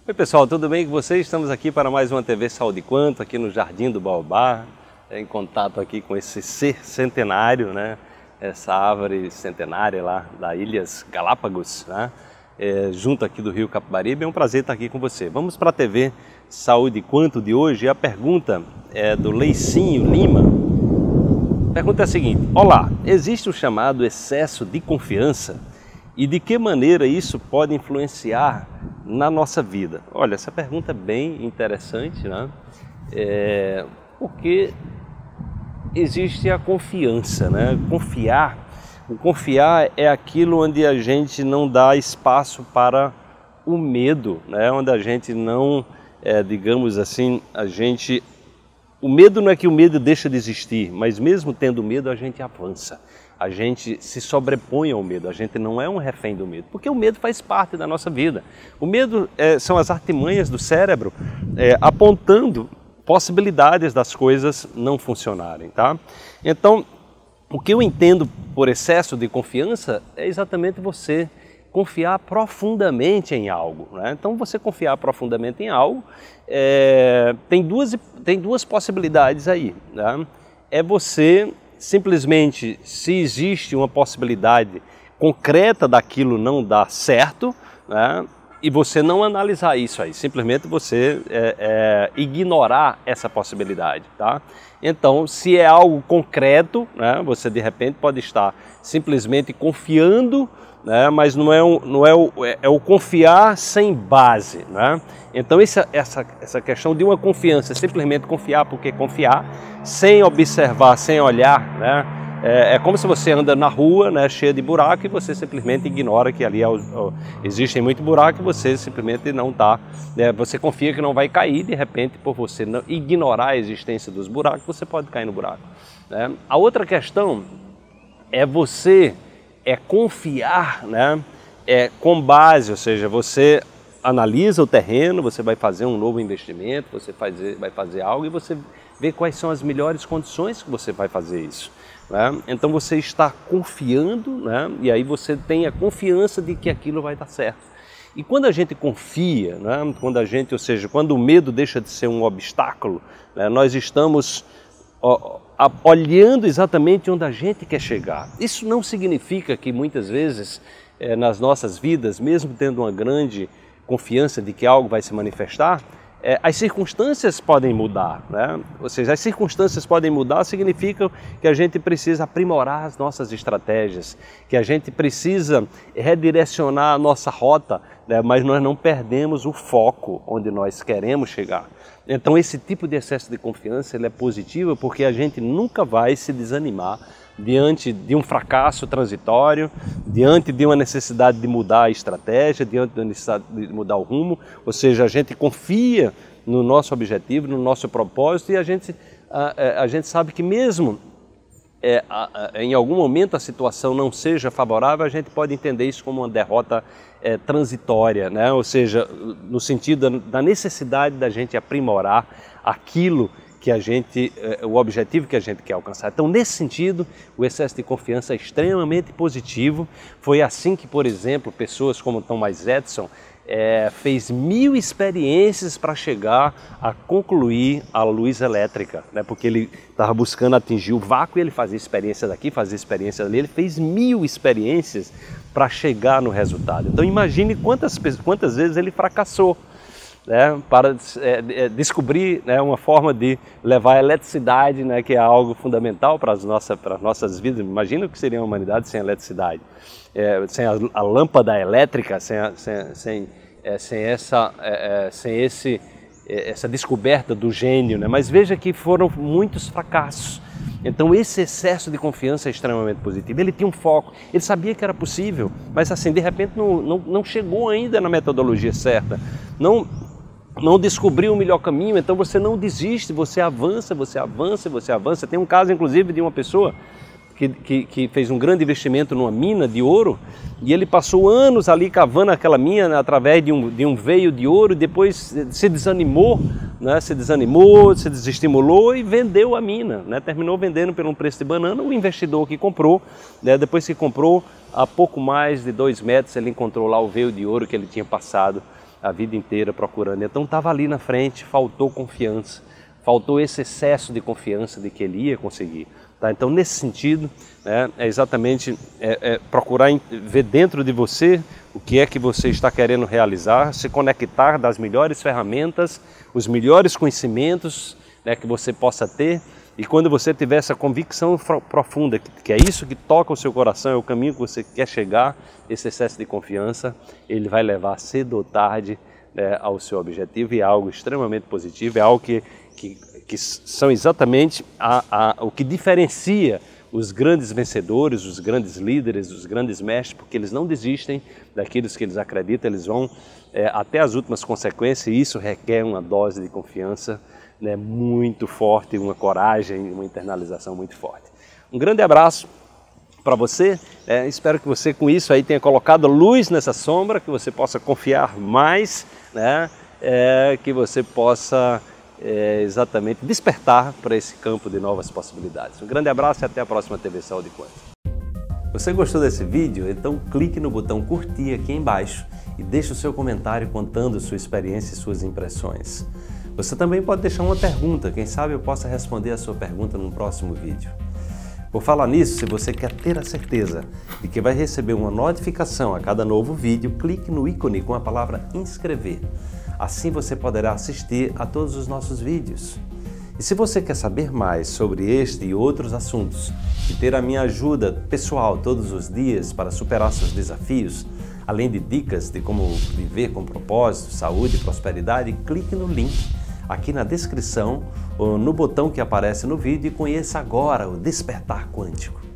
Oi pessoal, tudo bem com vocês? Estamos aqui para mais uma TV Saúde Quanto, aqui no Jardim do Baobá, em contato aqui com esse ser centenário, né? Essa árvore centenária lá da Ilhas Galápagos, né? Junto aqui do Rio Capibaribe. É um prazer estar aqui com você. Vamos para a TV Saúde Quanto de hoje. A pergunta é do Leicinho Lima. A pergunta é a seguinte: olá, existe o chamado excesso de confiança? E de que maneira isso pode influenciar na nossa vida? Olha, essa pergunta é bem interessante, né? Porque existe a confiança, né? O confiar é aquilo onde a gente não dá espaço para o medo, né? Onde a gente não, digamos assim, o medo não é que o medo deixa de existir, mas mesmo tendo medo a gente avança. A gente se sobrepõe ao medo, a gente não é um refém do medo, porque o medo faz parte da nossa vida. O medo são as artimanhas do cérebro apontando possibilidades das coisas não funcionarem, tá? Então, o que eu entendo por excesso de confiança é exatamente você confiar profundamente em algo, né? Então, você confiar profundamente em algo, tem duas possibilidades aí, né? É você simplesmente, se existe uma possibilidade concreta daquilo não dar certo, né, e você não analisar isso aí, simplesmente você ignorar essa possibilidade, tá? Então, se é algo concreto, né, você de repente pode estar simplesmente confiando, né, mas não é o confiar sem base, né? Então essa questão de uma confiança, simplesmente confiar porque confiar, sem observar, sem olhar, né? É como se você anda na rua, né, cheia de buraco, e você simplesmente ignora que ali existem muitos buracos e você simplesmente não está, né, você confia que não vai cair, de repente por você não ignorar a existência dos buracos, você pode cair no buraco, né? A outra questão é você confiar, né, com base, ou seja, você analisa o terreno, você vai fazer um novo investimento, você vai fazer algo e você vê quais são as melhores condições que você vai fazer isso, né? Então você está confiando, né, e aí você tem a confiança de que aquilo vai dar certo. E quando a gente confia, né, quando o medo deixa de ser um obstáculo, né, nós estamos olhando exatamente onde a gente quer chegar. Isso não significa que muitas vezes nas nossas vidas, mesmo tendo uma grande confiança de que algo vai se manifestar, as circunstâncias podem mudar, né? Ou seja, as circunstâncias podem mudar significa que a gente precisa aprimorar as nossas estratégias, que a gente precisa redirecionar a nossa rota, né? Mas nós não perdemos o foco onde nós queremos chegar. Então esse tipo de excesso de confiança ele é positivo porque a gente nunca vai se desanimar diante de um fracasso transitório, diante de uma necessidade de mudar a estratégia, diante da necessidade de mudar o rumo, ou seja, a gente confia no nosso objetivo, no nosso propósito, e a gente sabe que mesmo em algum momento a situação não seja favorável, a gente pode entender isso como uma derrota transitória, né? Ou seja, no sentido da necessidade da gente aprimorar aquilo que o objetivo que a gente quer alcançar. Então, nesse sentido, o excesso de confiança é extremamente positivo. Foi assim que, por exemplo, pessoas como Thomas Edison fez 1000 experiências para chegar a concluir a luz elétrica, né? Porque ele estava buscando atingir o vácuo e ele fazia experiência daqui, fazia experiência dali. Ele fez 1000 experiências para chegar no resultado. Então, imagine quantas vezes ele fracassou, né, para descobrir, né, uma forma de levar a eletricidade, né, que é algo fundamental para as nossas vidas. Imagina o que seria a humanidade sem a eletricidade, sem a lâmpada elétrica, sem essa descoberta do gênio, né? Mas veja que foram muitos fracassos. Então esse excesso de confiança é extremamente positivo. Ele tinha um foco, ele sabia que era possível, mas assim, de repente não chegou ainda na metodologia certa, não descobriu o melhor caminho, então você não desiste, você avança, você avança, você avança. Tem um caso, inclusive, de uma pessoa que fez um grande investimento numa mina de ouro e ele passou anos ali cavando aquela mina através de um veio de ouro, e depois se desanimou, né? Se desestimulou e vendeu a mina, né? Terminou vendendo por um preço de banana. O investidor que comprou, né? Depois que comprou, a pouco mais de 2 metros ele encontrou lá o veio de ouro que ele tinha passado a vida inteira procurando. Então estava ali na frente, faltou confiança, faltou esse excesso de confiança de que ele ia conseguir. Tá? Então nesse sentido, né, é exatamente procurar ver dentro de você o que é que você está querendo realizar, se conectar das melhores ferramentas, os melhores conhecimentos, né, que você possa ter. E quando você tiver essa convicção profunda, que é isso que toca o seu coração, é o caminho que você quer chegar, esse excesso de confiança, ele vai levar cedo ou tarde, né, ao seu objetivo, e é algo extremamente positivo, é algo que são exatamente o que diferencia os grandes vencedores, os grandes líderes, os grandes mestres, porque eles não desistem daquilo que eles acreditam, eles vão até as últimas consequências, e isso requer uma dose de confiança, né, muito forte, uma coragem, uma internalização muito forte. Um grande abraço para você, espero que você com isso aí tenha colocado luz nessa sombra, que você possa confiar mais, né, que você possa exatamente despertar para esse campo de novas possibilidades. Um grande abraço e até a próxima TV Saúde e Quanto. Você gostou desse vídeo? Então clique no botão curtir aqui embaixo e deixe o seu comentário contando sua experiência e suas impressões. Você também pode deixar uma pergunta, quem sabe eu possa responder a sua pergunta no próximo vídeo. Por falar nisso, se você quer ter a certeza de que vai receber uma notificação a cada novo vídeo, clique no ícone com a palavra inscrever. Assim você poderá assistir a todos os nossos vídeos. E se você quer saber mais sobre este e outros assuntos e ter a minha ajuda pessoal todos os dias para superar seus desafios, além de dicas de como viver com propósito, saúde e prosperidade, clique no link aqui na descrição ou no botão que aparece no vídeo e conheça agora o Despertar Quântico.